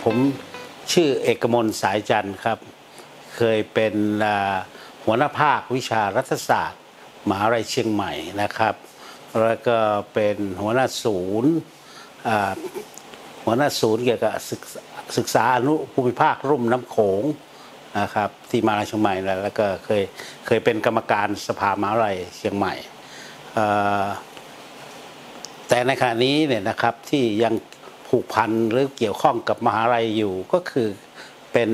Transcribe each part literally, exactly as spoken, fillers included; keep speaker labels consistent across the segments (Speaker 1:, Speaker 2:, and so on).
Speaker 1: ผมชื่อเอกมลสายจันทร์ครับเคยเป็นหัวหน้าภาควิชารัฐศาสตร์มหาวิทยาลัยเชียงใหม่นะครับแล้วก็เป็นหัวหน้าศูนย์หัวหน้าศูนย์เกี่ยวกับศึกษาอนุภูมิภาครุ่มน้ำโขงนะครับที่มหาวิทยาลัยเชียงใหม่แล้วก็เคยเคยเป็นกรรมการสภามหาวิทยาลัยเชียงใหม่แต่ในขณะนี้เนี่ยนะครับที่ยังผูกพันหรือเกี่ยวข้องกับมหาวิทยาลัยอยู่ก็คือเป็น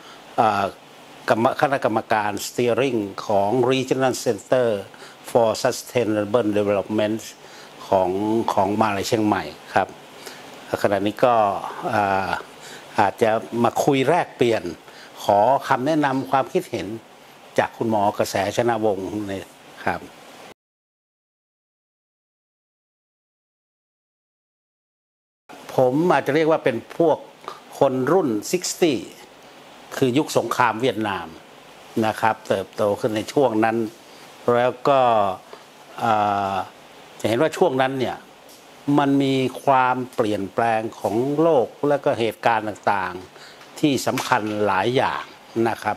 Speaker 1: คณะกรรมการ steering ของ Regional Center for Sustainable Development ของของมหาวิทยาลัยเชียงใหม่ครับขณะนี้ก็อาจจะมาคุยแลกเปลี่ยนขอคำแนะนำความคิดเห็นจากคุณหมอกระแสชนะวงศ์นะครับผมอาจจะเรียกว่าเป็นพวกคนรุ่นหกสิบคือยุคสงครามเวียดนามนะครับเติบโตขึ้นในช่วงนั้นแล้วก็จะเห็นว่าช่วงนั้นเนี่ยมันมีความเปลี่ยนแปลงของโลกและก็เหตุการณ์ต่างๆที่สำคัญหลายอย่างนะครับ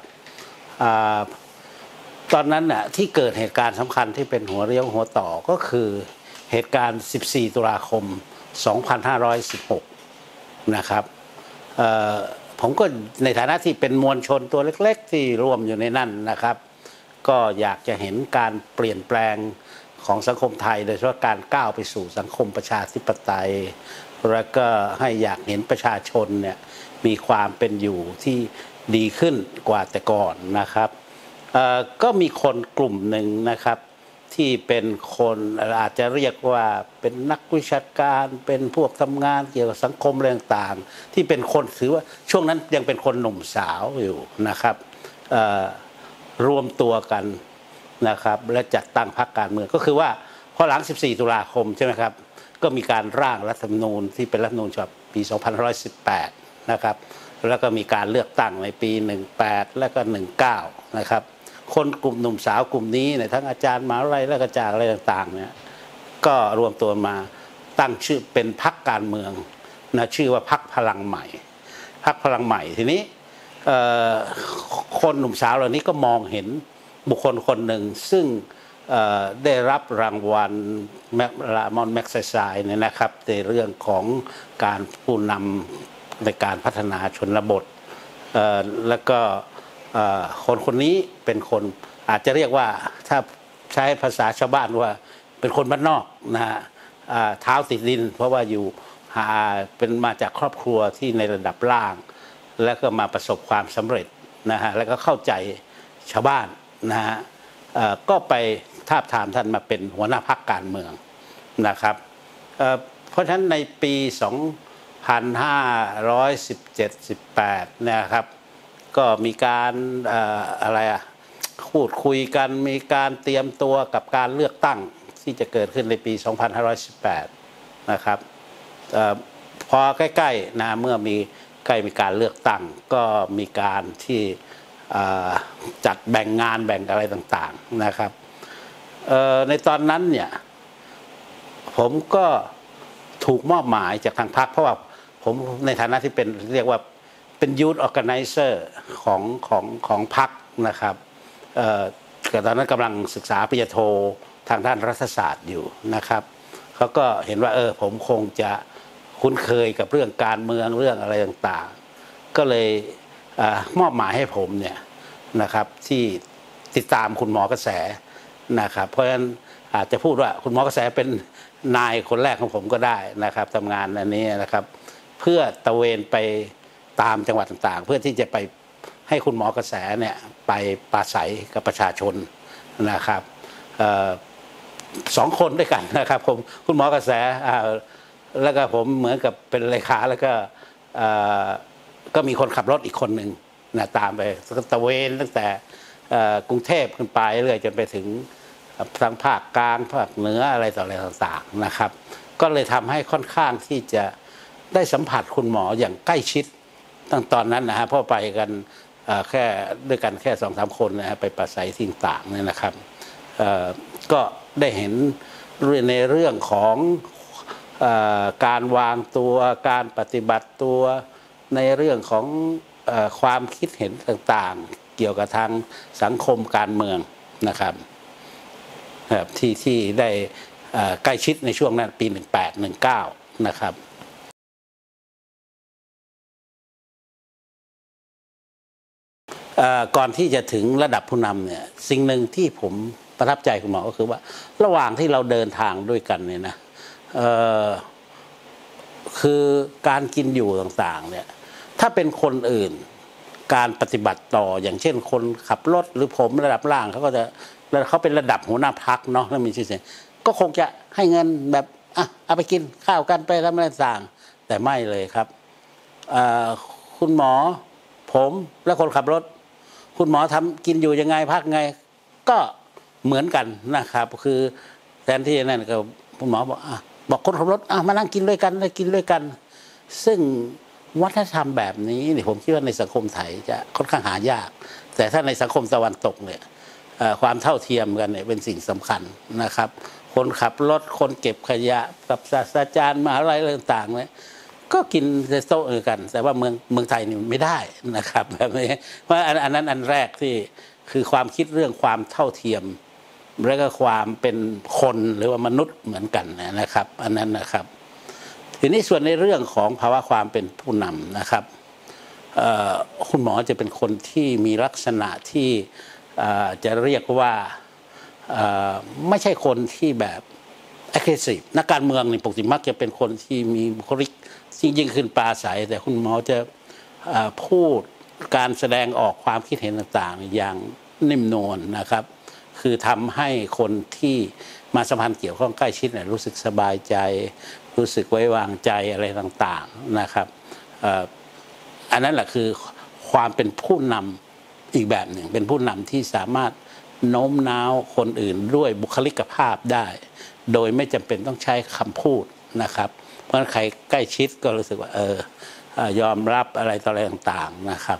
Speaker 1: ตอนนั้นน่ะที่เกิดเหตุการณ์สำคัญที่เป็นหัวเรี่ยวหัวต่อก็คือเหตุการณ์สิบสี่ตุลาคมสองพันห้าร้อยสิบหกนะครับผมก็ในฐานะที่เป็นมวลชนตัวเล็กๆที่รวมอยู่ในนั้นนะครับก็อยากจะเห็นการเปลี่ยนแปลงของสังคมไทยโดยเฉพาะการก้าวไปสู่สังคมประชาธิปไตยแล้วก็ให้อยากเห็นประชาชนเนี่ยมีความเป็นอยู่ที่ดีขึ้นกว่าแต่ก่อนนะครับก็มีคนกลุ่มหนึ่งนะครับที่เป็นคนอาจจะเรียกว่าเป็นนักวิชาการเป็นพวกทำงานเกี่ยวกับสังคมอะไรต่างๆที่เป็นคนถือว่าช่วงนั้นยังเป็นคนหนุ่มสาวอยู่นะครับรวมตัวกันนะครับและจัดตั้งพรรคการเมืองก็คือว่าพอหลังสิบสี่ตุลาคมใช่ไหมครับก็มีการร่างรัฐธรรมนูญที่เป็นรัฐธรรมนูญฉบับปีสองพันห้าร้อยสิบแปดนะครับแล้วก็มีการเลือกตั้งในปีหนึ่งแปดและก็หนึ่งเก้านะครับคนกลุ่มหนุ่มสาวกลุ่มนี้เนี่ยทั้งอาจารย์มหาวิทยาลัยและอาจารย์อะไรต่างๆเนี่ยก็รวมตัวมาตั้งชื่อเป็นพรรคการเมืองนะชื่อว่าพรรคพลังใหม่พรรคพลังใหม่ทีนี้คนหนุ่มสาวเหล่านี้ก็มองเห็นบุคคลคนหนึ่งซึ่งได้รับรางวัลรามอนแม็กไซไซน์เนี่ยนะครับในเรื่องของการผู้นำในการพัฒนาชนบทแล้วก็คนคนนี้เป็นคนอาจจะเรียกว่าถ้าใช้ภาษาชาวบ้านว่าเป็นคนบ้านนอกนะฮะเท้าติดดินเพราะว่าอยู่เป็นมาจากครอบครัวที่ในระดับล่างแล้วก็มาประสบความสำเร็จนะฮะแล้วก็เข้าใจชาวบ้านนะฮะก็ไปทาบทามท่านมาเป็นหัวหน้าพรรคการเมืองนะครับเพราะฉะนั้นในปีสองพันห้าร้อยสิบเจ็ด สิบแปดนะครับก็มีการอะไรอะพูดคุยกันมีการเตรียมตัวกับการเลือกตั้งที่จะเกิดขึ้นในปีสองพันห้าร้อยสิบแปดนะครับพอใกล้ๆนะเมื่อมีใกล้มีการเลือกตั้งก็มีการที่จัดแบ่งงานแบ่งอะไรต่างๆนะครับในตอนนั้นเนี่ยผมก็ถูกมอบหมายจากทางพรรคเพราะว่าผมในฐานะที่เป็นเรียกว่าเป็นยูทออร์แกไนเซอร์ของของของพรรคนะครับแต่ตอนนั้นกำลังศึกษาปริญญาโททางด้านรัฐศาสตร์อยู่นะครับเขาก็เห็นว่าเออผมคงจะคุ้นเคยกับเรื่องการเมืองเรื่องอะไรต่างๆก็เลยมอบหมายให้ผมเนี่ยนะครับที่ติดตามคุณหมอกระแสนะครับเพราะฉะนั้นอาจจะพูดว่าคุณหมอกระแสเป็นนายคนแรกของผมก็ได้นะครับทำงานอันนี้นะครับเพื่อตะเวนไปตามจังหวัดต่างๆเพื่อที่จะไปให้คุณหมอกระแสเนี่ยไปปราศัยกับประชาชนนะครับสองคนด้วยกันนะครับผมคุณหมอกระแสแล้วก็ผมเหมือนกับเป็นเลขาแล้วก็ก็มีคนขับรถอีกคนหนึ่งนะตามไปตะเวนตั้งแต่กรุงเทพขึ้นไปเรื่อยจนไปถึงทางภาคกลางภาคเหนืออะไรต่ออะไรต่างๆนะครับก็เลยทำให้ค่อนข้างที่จะได้สัมผัสคุณหมออย่างใกล้ชิดตั้งตอนนั้นนะฮะเพราะไปกันแค่ด้วยกันแค่สองสามคนนะฮะไปปราศัยสิ่งต่างเนี่ยนะครับก็ได้เห็นในเรื่องของการวางตัวการปฏิบัติตัวในเรื่องของเอ่อความคิดเห็นต่างๆ เกี่ยวกับทางสังคมการเมืองนะครับครับที่ที่ได้ใกล้ชิดในช่วงนั้นปีหนึ่งแปด หนึ่งเก้านะครับก่อนที่จะถึงระดับผู้นำเนี่ยสิ่งหนึ่งที่ผมประทับใจคุณหมอก็คือว่าระหว่างที่เราเดินทางด้วยกันเนี่ยนะคือการกินอยู่ต่างๆเนี่ยถ้าเป็นคนอื่นการปฏิบัติต่ออย่างเช่นคนขับรถหรือผมระดับล่างเขาก็จะเขาเป็นระดับหัวหน้าพักเนาะแล้วมีชื่อเสียงก็คงจะให้เงินแบบอ่ะเอาไปกินข้าวกันไปทำอะไรต่างแต่ไม่เลยครับคุณหมอผมและคนขับรถคุณหมอทำกินอยู่ยังไงพักไงก็เหมือนกันนะครับคือแทนที่นั่นก็คุณหมอบอกอ่ะบอกคนขับรถอ่ะมานั่งกินด้วยกันได้กินด้วยกันซึ่งวัฒนธรรมแบบนี้เนี่ยผมคิดว่าในสังคมไทยจะค่อนข้างหายากแต่ถ้าในสังคมตะวันตกเนี่ยความเท่าเทียมกันเนี่ยเป็นสิ่งสำคัญนะครับคนขับรถคนเก็บขยะกับศาสตราจารย์มหาวิทยาลัยต่างๆเนี่ยก็กินในโต๊ะกันแต่ว่าเมืองเมืองไทยนี่ไม่ได้นะครับแบบนี้เพราะอันนั้นอันแรกที่คือความคิดเรื่องความเท่าเทียมและก็ความเป็นคนหรือว่ามนุษย์เหมือนกันนะครับอันนั้นนะครับทีนี้ส่วนในเรื่องของภาวะความเป็นผู้นำนะครับคุณหมอจะเป็นคนที่มีลักษณะที่จะเรียกว่าไม่ใช่คนที่แบบ aggressive นักการเมืองนี่ปกติมักจะเป็นคนที่มีบุคลิกยิ่งขึ้นปราศัยแต่คุณหมอจะพูดการแสดงออกความคิดเห็นต่างๆอย่างนิ่มนวลนะครับคือทำให้คนที่มาสัมพันธ์เกี่ยวข้องใกล้ชิดเนี่ยรู้สึกสบายใจรู้สึกไว้วางใจอะไรต่างๆนะครับอันนั้นแหละคือความเป็นผู้นำอีกแบบหนึ่งเป็นผู้นำที่สามารถโน้มน้าวคนอื่นด้วยบุคลิกภาพได้โดยไม่จำเป็นต้องใช้คำพูดนะครับเพราะใครใกล้ชิดก็รู้สึกว่าเออยอมรับอะไรต่ออะไรต่างๆนะครับ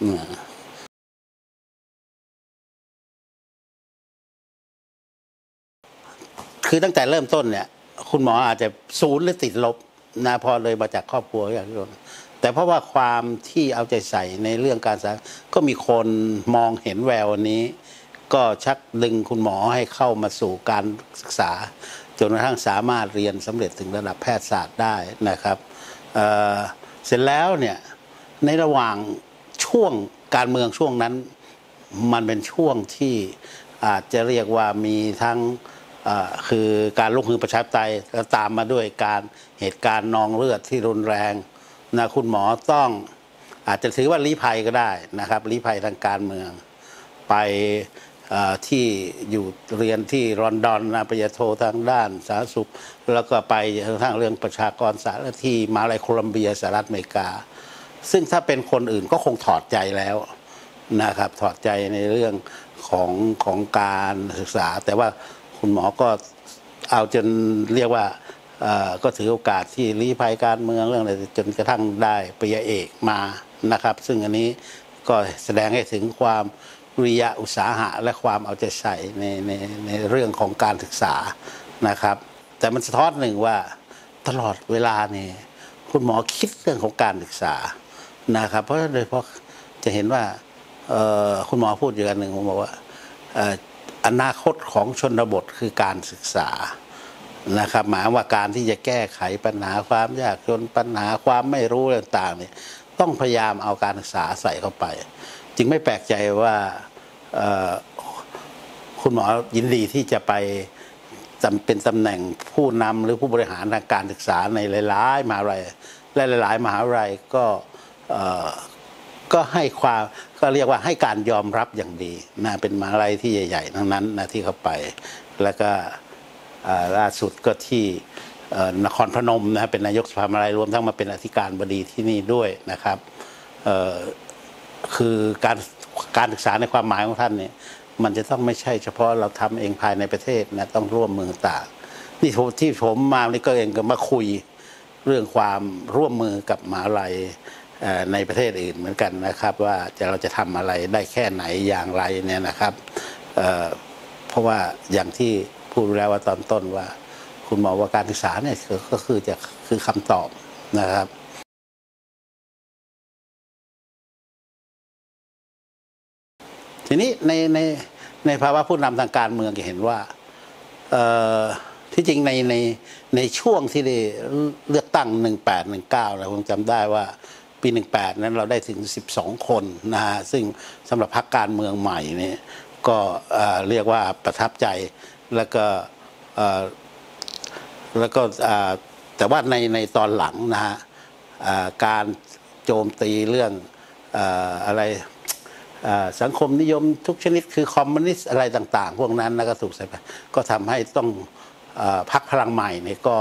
Speaker 1: คือตั้งแต่เริ่มต้นเนี่ยคุณหมออาจจะศูนย์หรือติดลบนะพอเลยมาจากครอบครัวอย่างนี้แต่เพราะว่าความที่เอาใจใส่ในเรื่องการศึกษาก็มีคนมองเห็นแววนี้ก็ชักดึงคุณหมอให้เข้ามาสู่การศึกษาจนกระทั่งสามารถเรียนสำเร็จถึงระดับแพทยศาสตร์ได้นะครับ เ, เสร็จแล้วเนี่ยในระหว่างช่วงการเมืองช่วงนั้นมันเป็นช่วงที่อาจจะเรียกว่ามีทั้งคือการลุกฮือประชาธิปไตยตามมาด้วยการเหตุการณ์นองเลือดที่รุนแรงนะคุณหมอต้องอาจจะถือว่าลี้ภัยก็ได้นะครับลี้ภัยทางการเมืองไปที่อยู่เรียนที่ลอนดอนนะปริญญาโททางด้านสาธารณสุขแล้วก็ไปทางเรื่องประชากรศาสตร์ที่มหาวิทยาลัยโคลัมเบียสหรัฐอเมริกาซึ่งถ้าเป็นคนอื่นก็คงถอดใจแล้วนะครับถอดใจในเรื่องของของการศึกษาแต่ว่าคุณหมอก็เอาจนเรียกว่าก็ถือโอกาสที่ลี้ภัยการเมืองเรื่องอะไรจนกระทั่งได้ปริญญาเอกมานะครับซึ่งอันนี้ก็แสดงให้ถึงความวิริยะอุตสาหะและความเอาใจใส่ในในในเรื่องของการศึกษานะครับแต่มันสะท้อนหนึ่งว่าตลอดเวลาเนี่ยคุณหมอคิดเรื่องของการศึกษานะครับเพราะโดยเฉพาะจะเห็นว่าคุณหมอพูดอยู่อันหนึ่งผมบอกว่าอนาคตของชนบทคือการศึกษานะครับหมายว่าการที่จะแก้ไขปัญหาความยากจนปัญหาความไม่รู้ต่างๆเนี่ยต้องพยายามเอาการศึกษาใส่เข้าไปจึงไม่แปลกใจว่าคุณหมอยินดีที่จะไปเป็นตำแหน่งผู้นำหรือผู้บริหารทางการศึกษาในหลายๆมหาวิทยาลัยและหลายๆมหาวิทยาลัยก็ก็ให้ความก็เรียกว่าให้การยอมรับอย่างดีนะเป็นมหาวิทยาลัยที่ใหญ่ๆทั้งนั้นนะที่เข้าไปแล้วก็ล่าสุดก็ที่นครพนมนะเป็นนายกสภามหาวิทยาลัยรวมทั้งมาเป็นอธิการบดีที่นี่ด้วยนะครับคือการการศึกษาในความหมายของท่านเนี่ยมันจะต้องไม่ใช่เฉพาะเราทำเองภายในประเทศนะต้องร่วมมือต่างนี่ที่ผมมานี่ก็เองก็มาคุยเรื่องความร่วมมือกับมหาวิทยาลัยในประเทศอื่นเหมือนกันนะครับว่าจะเราจะทำอะไรได้แค่ไหนอย่างไรเนี่ยนะครับเ, เพราะว่าอย่างที่พูดแล้วว่าตอนต้นว่าคุณหมอว่าการศึกษาเนี่ยก็คือจะคือคำตอบนะครับทีนี้ในในในภาวะผู้นำทางการเมืองจะเห็นว่าที่จริงในในในช่วงที่ได้เลือกตั้งหนึ่งแปดหนึ่งเก้าเราคงจำได้ว่าปีหนึ่งแปดนั้นเราได้ถึงสิบสองคนนะฮะซึ่งสำหรับพรรคการเมืองใหม่นี่ก็เรียกว่าประทับใจแล้วก็แล้วก็แต่ว่าในในตอนหลังนะฮะการโจมตีเรื่องอะไรสังคมนิยมทุกชนิดคือคอมมิวนิสต์อะไรต่างๆพวกนั้นแล้วก็ถูกใส่ไปก็ทำให้ต้องพรรคพลังใหม่เนี่ยก็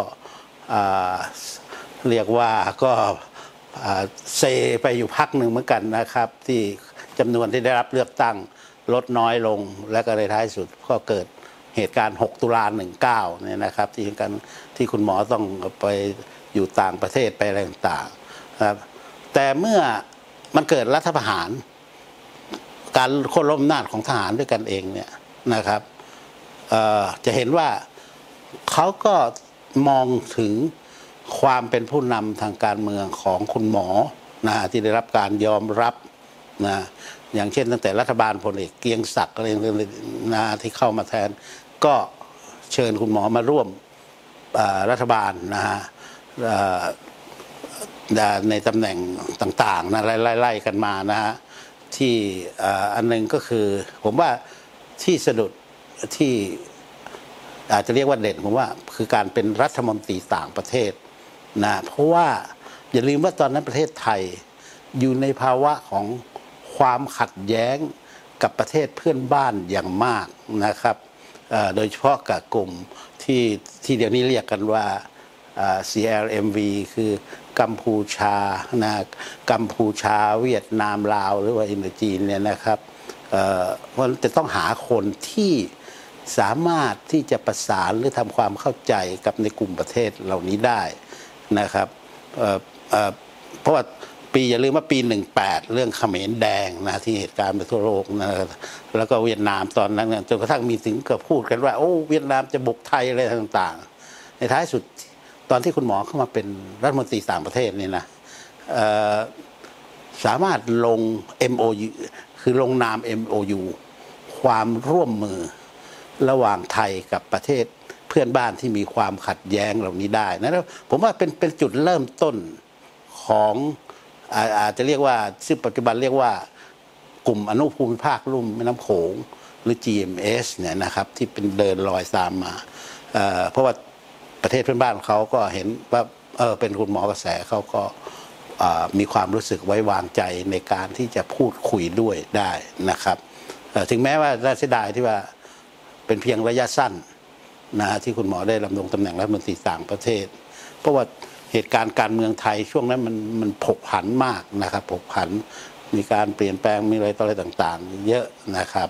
Speaker 1: เรียกว่าก็เซไปอยู่พรรคหนึ่งเหมือนกันนะครับที่จำนวนที่ได้รับเลือกตั้งลดน้อยลงและก็ในท้ายสุดก็เกิดเหตุการณ์หกตุลาหนึ่งเก้าเนี่ยนะครับที่กันที่คุณหมอต้องไปอยู่ต่างประเทศไปอะไรต่างๆครับแต่เมื่อมันเกิดรัฐประหารการโค่นล้มอำนาจของทหารด้วยกันเองเนี่ยนะครับจะเห็นว่าเขาก็มองถึงความเป็นผู้นำทางการเมืองของคุณหมอนะที่ได้รับการยอมรับนะอย่างเช่นตั้งแต่รัฐบาลพลเอกเกรียงศักดิ์อะไรนะที่เข้ามาแทนก็เชิญคุณหมอมาร่วมรัฐบาลนะฮะในตำแหน่งต่างๆนะไล่ๆกันมานะฮะที่อันนึงก็คือผมว่าที่สะดุดที่อาจจะเรียกว่าเด่นผมว่าคือการเป็นรัฐมนตรีต่างประเทศนะเพราะว่าอย่าลืมว่าตอนนั้นประเทศไทยอยู่ในภาวะของความขัดแย้งกับประเทศเพื่อนบ้านอย่างมากนะครับโดยเฉพาะกับกลุ่มที่ที่เดี๋ยวนี้เรียกกันว่า ซี แอล เอ็ม วี คือกัมพูชานะกัมพูชาเวียดนามลาวหรือว่าอินโดจีนเนี่ยนะครับมันจะต้องหาคนที่สามารถที่จะประสานหรือทำความเข้าใจกับในกลุ่มประเทศเหล่านี้ได้นะครับเพราะว่าปีอย่าลืมว่าปีหนึ่งแปดเรื่องเขมรแดงนะที่เหตุการณ์ไปทั่วโลกนะแล้วก็เวียดนามตอนนั้นจนกระทั่งมีถึงกับพูดกันว่าโอ้เวียดนามจะบุกไทยอะไรต่างๆในท้ายสุดตอนที่คุณหมอเข้ามาเป็นรัฐมนตรีต่างประเทศนี่นะสามารถลง เอ็ม โอ ยู คือลงนาม เอ็ม โอ ยู ความร่วมมือระหว่างไทยกับประเทศเพื่อนบ้านที่มีความขัดแย้งเหล่านี้ได้นะผมว่าเป็นเป็นจุดเริ่มต้นของอาจจะเรียกว่าซึ่งปัจจุบันเรียกว่ากลุ่มอนุภูมิภาคลุ่มแม่น้ำโขงหรือ จี เอ็ม เอส เนี่ยนะครับที่เป็นเดินรอยตามมาเพราะว่าประเทศเพื่อนบ้านเขาก็เห็นว่าเออเป็นคุณหมอกระแสเขาก็มีความรู้สึกไว้วางใจในการที่จะพูดคุยด้วยได้นะครับถึงแม้ว่าน่าเสียดายที่ว่าเป็นเพียงระยะสั้นนะที่คุณหมอได้ดำรงตำแหน่งรัฐมนตรีต่างประเทศเพราะว่าเหตุการณ์การเมืองไทยช่วงนั้นมันมันผกผันมากนะครับผกผันมีการเปลี่ยนแปลงมีอะไรต่ออะไรต่างๆเยอะนะครับ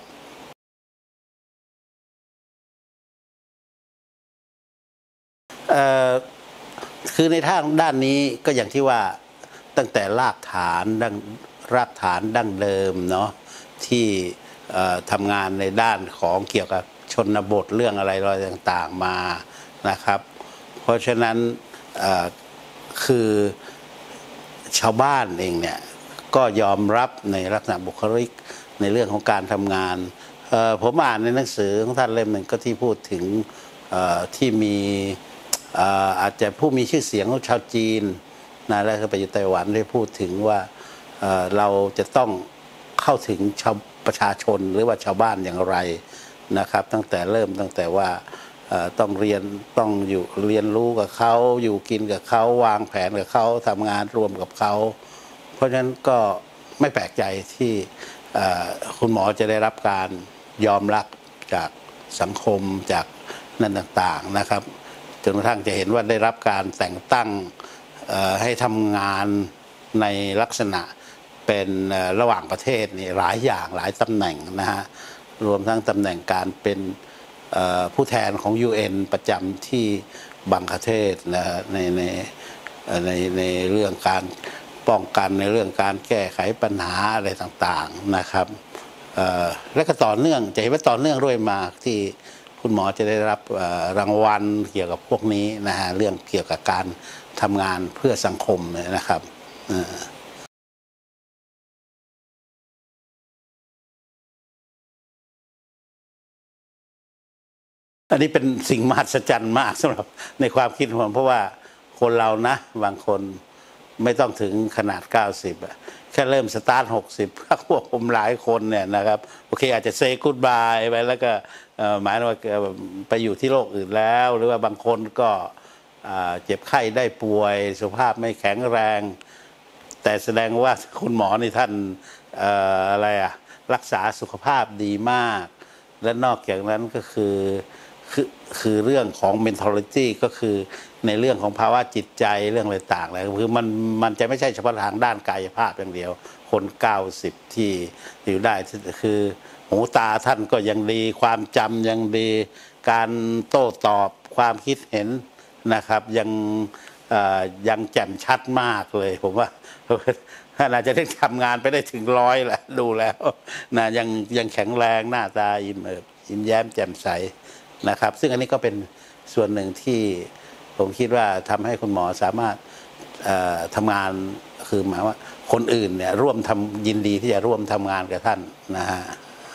Speaker 1: คือในทางด้านนี้ก็อย่างที่ว่าตั้งแต่รากฐานดั้งรากฐานดั้งเดิมเนาะที่ทำงานในด้านของเกี่ยวกับชนบทเรื่องอะไรอะไรต่างๆมานะครับเพราะฉะนั้นคือชาวบ้านเองเนี่ยก็ยอมรับในลักษณะบุคลิกในเรื่องของการทำงานผมอ่านในหนังสือของท่านเล่มหนึ่งก็ที่พูดถึงที่มีอาจจะผู้มีชื่อเสียงของชาวจีนนะแล้วก็ไปอยู่ไต้หวันได้พูดถึงว่าเราจะต้องเข้าถึงชาวประชาชนหรือว่าชาวบ้านอย่างไรนะครับตั้งแต่เริ่มตั้งแต่ว่าต้องเรียนต้องอยู่เรียนรู้กับเขาอยู่กินกับเขาวางแผนกับเขาทำงานรวมกับเขาเพราะฉะนั้นก็ไม่แปลกใจที่คุณหมอจะได้รับการยอมรับจากสังคมจากนั่นต่างๆนะครับจนกระทั่งจะเห็นว่าได้รับการแต่งตั้งให้ทำงานในลักษณะเป็นระหว่างประเทศนี่หลายอย่างหลายตำแหน่งนะฮะรวมทั้งตำแหน่งการเป็นผู้แทนของ ยู เอ็น ประจำที่บังคเทศนะในในในในเรื่องการป้องกันในเรื่องการแก้ไขปัญหาอะไรต่างๆนะครับและก็ต่อเนื่องจะเห็นว่าต่อเนื่องเรื่อยมาที่คุณหมอจะได้รับรางวัลเกี่ยวกับพวกนี้นะฮะเรื่องเกี่ยวกับการทำงานเพื่อสังคมนะครับอันนี้เป็นสิ่งมหัศจรรย์มากสำหรับในความคิดของผมเพราะว่าคนเรานะบางคนไม่ต้องถึงขนาดเก้าสิบอะแค่เริ่มสตาร์ทหกสิบพวกผมหลายคนเนี่ยนะครับโอเคอาจจะเซย์กูดบายไปแล้วก็หมายว่าไปอยู่ที่โลกอื่นแล้วหรือว่าบางคนก็เจ็บไข้ได้ป่วยสุขภาพไม่แข็งแรงแต่แสดงว่าคุณหมอนี่ท่านอะไรอะรักษาสุขภาพดีมากและนอกจากนั้นก็คือคือคือเรื่องของ mentality ก็คือในเรื่องของภาวะจิตใจเรื่องอะไรต่างๆเลยคือมันมันจะไม่ใช่เฉพาะทางด้านกายภาพอย่างเดียวคนเก้าสิบที่อยู่ได้คือหูตาท่านก็ยังดีความจำยังดีการโต้ตอบความคิดเห็นนะครับยังยังแจ่มชัดมากเลยผมว่าท่านอาจจะได้ทำงานไปได้ถึงร้อยแหละดูแล้วนะยังยังแข็งแรงหน้าตาอิ่มเอิบยิ้มแย้มแจ่มใสนะครับซึ่งอันนี้ก็เป็นส่วนหนึ่งที่ผมคิดว่าทำให้คุณหมอสามารถทำงานคือหมายว่าคนอื่นเนี่ยร่วมทำยินดีที่จะร่วมทำงานกับท่านนะฮะ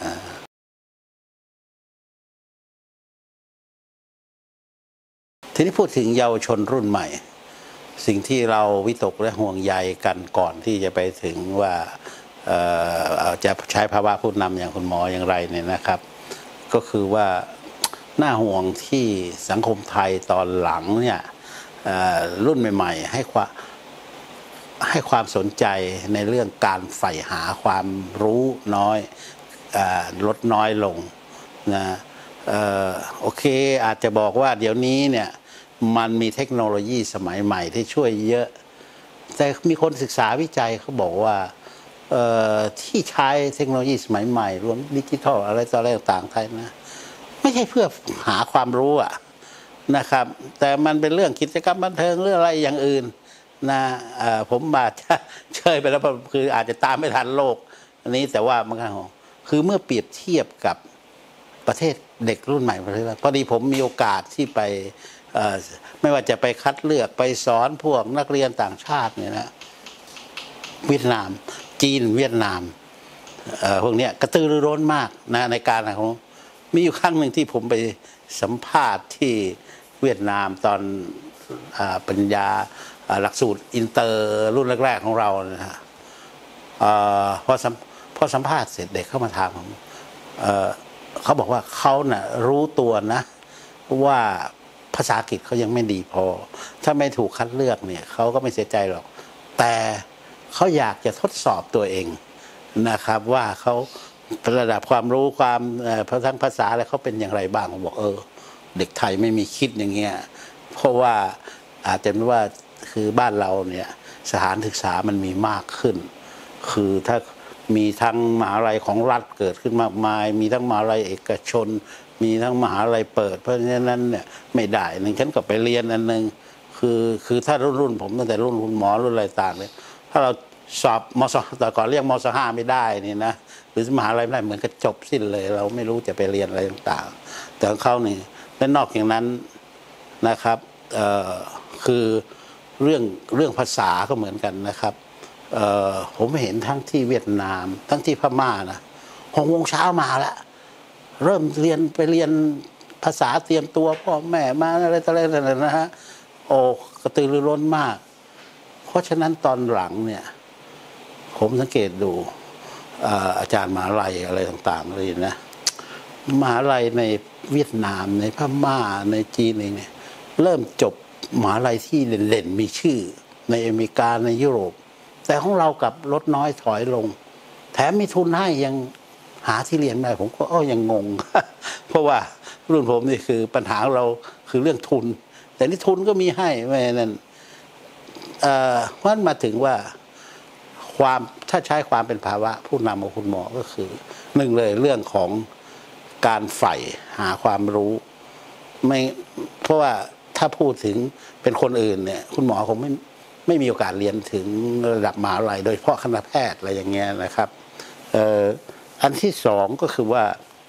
Speaker 1: ทีนี้พูดถึงเยาวชนรุ่นใหม่สิ่งที่เราวิตกและห่วงใยกันก่อนที่จะไปถึงว่าจะใช้ภาวะผู้นำอย่างคุณหมออย่างไรเนี่ยนะครับก็คือว่าน่าห่วงที่สังคมไทยตอนหลังเนี่ยรุ่นใหม่ๆให้ความให้ความสนใจในเรื่องการใฝ่หาความรู้น้อยลดน้อยลงนะโอเคอาจจะบอกว่าเดี๋ยวนี้เนี่ยมันมีเทคโนโลยีสมัยใหม่ที่ช่วยเยอะแต่มีคนศึกษาวิจัยเขาบอกว่าที่ใช้เทคโนโลยีสมัยใหม่รวมดิจิทัลอะไรต่ออะไรต่างๆไทยนะไม่ใช่เพื่อหาความรู้อะนะครับแต่มันเป็นเรื่องกิจกรรมบันเทิงเรื่องอะไรอย่างอื่นนะผมอาจจะเชยไปแล้วคืออาจจะตามไม่ทันโลกอันนี้แต่ว่ามันก็คือเมื่อเปรียบเทียบกับประเทศเด็กรุ่นใหม่ประเทศพอดีผมมีโอกาสที่ไปไม่ว่าจะไปคัดเลือกไปสอนพวกนักเรียนต่างชาติเนี่ยนะเวียดนามจีนเวียดนามพวกนี้กระตือรือร้นมากนะในการของมีอยู่ครั้งหนึ่งที่ผมไปสัมภาษณ์ที่เวียดนามตอนปริญญาหลักสูตรอินเตอร์รุ่นแรกๆของเรานะฮะพอพอสัมภาษณ์เสร็จเด็กเข้ามาถามผมเขาบอกว่าเขาน่ะรู้ตัวนะว่าภาษาอังกฤษเขายังไม่ดีพอถ้าไม่ถูกคัดเลือกเนี่ยเขาก็ไม่เสียใจหรอกแต่เขาอยากจะทดสอบตัวเองนะครับว่าเขาระดับความรู้ความทั้งภาษาอะไรเขาเป็นอย่างไรบ้างผมบอกเออเด็กไทยไม่มีคิดอย่างเงี้ยเพราะว่าอาจจะไม่ว่าคือบ้านเราเนี่ยสถานศึกษามันมีมากขึ้นคือถ้ามีทั้งมหาลัยของรัฐเกิดขึ้นมากมายมีทั้งมหาลัยเอกชนมีทั้งมหาลัยเปิดเพราะฉะนั้นเนี่ยไม่ได้หนึ่งฉันก็ไปเรียนอันหนึ่งคือคือถ้ารุ่นรุ่นผมตั้งแต่รุ่นคุณหมอรุ่นอะไรต่างเนี่ยถ้าเราสอบมศแต่ก่อนเรียกมศห้าไม่ได้นี่นะหรือมหาลัยไม่ได้เหมือนกับจบสิ้นเลยเราไม่รู้จะไปเรียนอะไรต่างๆแต่เขานี่และนอกจากนั้นนะครับคือเรื่องเรื่องภาษาก็เหมือนกันนะครับผมเห็นทั้งที่เวียดนามทั้งที่พม่านะหกโมงเช้ามาแล้วเริ่มเรียนไปเรียนภาษาเตรียมตัวพ่อแม่มาอะไรต่ออะไรนั่นนะฮะโอ้กระตือรือร้นมากเพราะฉะนั้นตอนหลังเนี่ยผมสังเกตดูอาจารย์มหาลัยอะไรต่างๆเลยนะมหาลัยในเวียดนามในพม่าในจีนเองเนี่ยเริ่มจบมหาลัยที่เด่นๆมีชื่อในอเมริกาในยุโรปแต่ของเรากับลดน้อยถอยลงแถมมีทุนให้ยังหาที่เรียนได้ผมก็อ้อยังงง เพราะว่ารุ่นผมนี่คือปัญหาเราคือเรื่องทุนแต่นี่ทุนก็มีให้ไม่นั่นเพราะนั้นมาถึงว่าความถ้าใช้ความเป็นภาวะผู้นำของคุณหมอก็คือหนึ่งเลยเรื่องของการใฝ่หาความรู้ไม่เพราะว่าถ้าพูดถึงเป็นคนอื่นเนี่ยคุณหมอคงไม่ไม่มีโอกาสเรียนถึงระดับมหาวิทยาลัยโดยเฉพาะคณะแพทย์อะไรอย่างเงี้ยนะครับอันที่สองก็คือว่า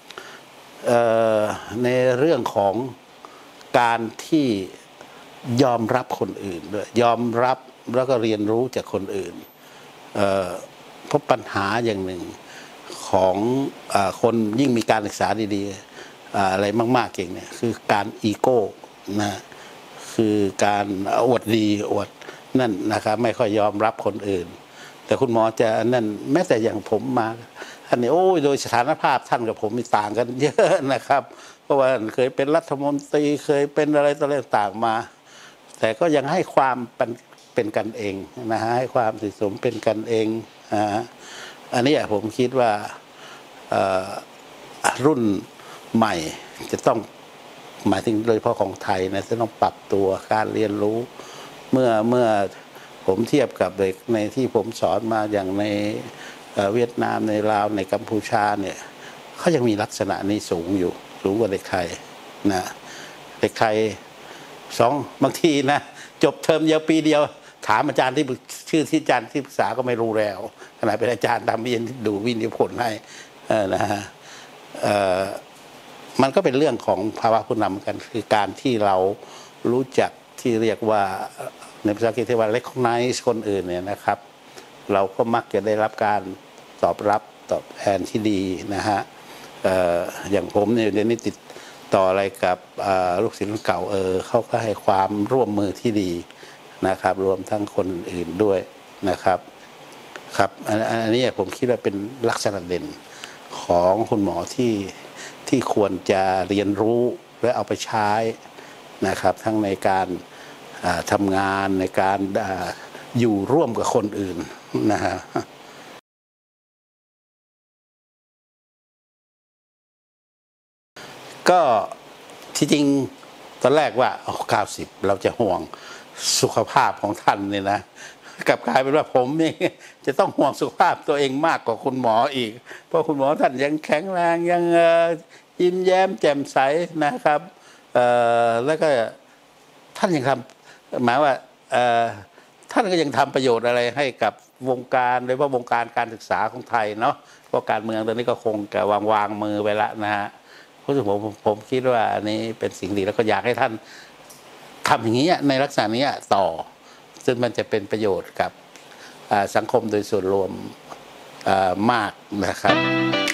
Speaker 1: ในเรื่องของการที่ยอมรับคนอื่นด้วยยอมรับแล้วก็เรียนรู้จากคนอื่นเพราะปัญหาอย่างหนึ่งของคนยิ่งมีการศึกษาดีอะไรมากๆเก่งเนี่ยคือการอีโก้นะคือการอวดดีอวดนั่นนะครับไม่ค่อยยอมรับคนอื่นแต่คุณหมอจะนั่นแม้แต่อย่างผมมาท่านนี่โอ้ยโดยสถานภาพท่านกับผมมีต่างกันเยอะนะครับเพราะว่าเคยเป็นรัฐมนตรีเคยเป็นอะไรต่างต่างมาแต่ก็ยังให้ความเป็นเป็นกันเองนะฮะให้ความสิสมเป็นกันเองนะฮะอันนี้ผมคิดว่ารุ่นใหม่จะต้องหมายถึงโดยเฉพาะของไทยนะจะต้องปรับตัวการเรียนรู้เมื่อเมื่อผมเทียบกับเด็กในที่ผมสอนมาอย่างในเวียดนามในลาวในกัมพูชาเนี่ยเขายังมีลักษณะนี้สูงอยู่สูงกว่าเด็กไทยนะเด็กไทยสองบางทีนะจบเทอมเดียวปีเดียวถามอาจารย์ที่ชื่อที่อาจารย์ที่ปรึกษาก็ไม่รู้แล้วขณะเป็นอาจารย์ทำวิญญาดูวินิพนธ์ให้นะฮะมันก็เป็นเรื่องของภาวะผู้นำกันคือการที่เรารู้จักที่เรียกว่าในภาษาอังกฤษที่ว่า recognize คนอื่นเนี่ยนะครับเราก็มักจะได้รับการตอบรับตอบแทนที่ดีนะฮะ อ, อย่างผมเนี่ยเดี๋ยวนี้ติดต่ออะไรกับลูกศิษย์เก่าเออเขาก็ให้ความร่วมมือที่ดีนะครับรวมทั้งคนอื่นด้วยนะครับครับอันนี้ผมคิดว่าเป็นลักษณะเด่นของคุณหมอที่ที่ควรจะเรียนรู้และเอาไปใช้นะครับทั้งในการทำงานในการอยู่ร่วมกับคนอื่นนะฮะก็ที่จริงตอนแรกว่าเอาเก้าสิบเราจะห่วงสุขภาพของท่านเนี่ยนะกลับกลายเป็นว่าผมนี่จะต้องห่วงสุขภาพตัวเองมากกว่าคุณหมออีกเพราะคุณหมอท่านยังแข็งแรงยังยิ้มแย้มแจ่มใสนะครับแล้วก็ท่านยังทำหมายว่าท่านก็ยังทำประโยชน์อะไรให้กับวงการโดยเฉพาะวงการการศึกษาของไทยเนาะเพราะการเมืองตอนนี้ก็คงจะวางวางมือไปละนะฮะเพราะฉะนั้นผมผมคิดว่าอันนี้เป็นสิ่งดีแล้วก็อยากให้ท่านทำอย่างนี้ในลักษณะนี้ต่อซึ่งมันจะเป็นประโยชน์กับสังคมโดยส่วนรวมมากนะครับ